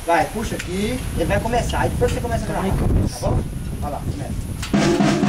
Vai, puxa aqui, ele vai começar. Aí depois você começa a gravar. Tá bom? Vai lá, começa.